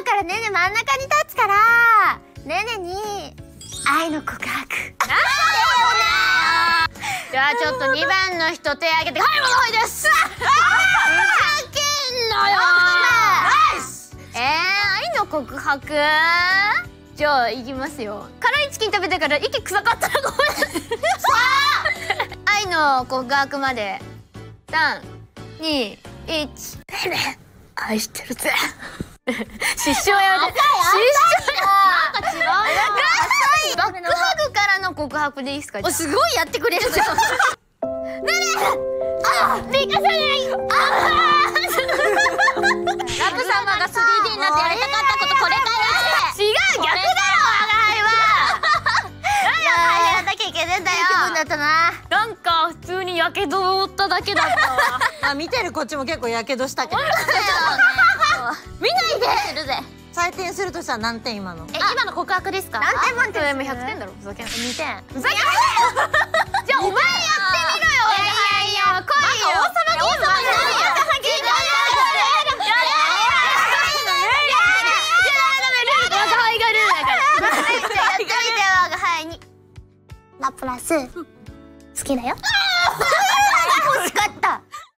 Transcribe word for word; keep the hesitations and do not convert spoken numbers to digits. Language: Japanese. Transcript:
からねね真ん中に立つからねねに愛の告白。なんでよね。 じゃあちょっとにばんの人手挙げて、はいものほいです。ふざけんなよ。ナイス。えー、愛の告白。じゃあいきますよ。辛いチキン食べてから息臭かったらごめんなさい。愛の告白までさんにいち。ベベ愛してるぜ。失笑やめて。失笑なんか違うな。バックハグからの告白でいいですか。 すごいやってくれるじゃん。ねねあビカさない。ラブ様が スリーディー になってやりたかったことこれかよ。 違う逆だろ愛は。何ややらなきゃいけねえんだよ。気分だったな。 なんか普通にやけどを負っただけだったわ。 あ、見てるこっちも結構やけどしたけど。 見ないで。るぜ。 採点するとしたら何点今の？ え今の告白ですか？ 何点満点でもひゃくてんだろ。ふざけんな。にてん。 ふざけんなよ。じゃあお前やってみろよ。いやいやいや来いよ。王様ゲームはないよ。ラプラス好きだよ。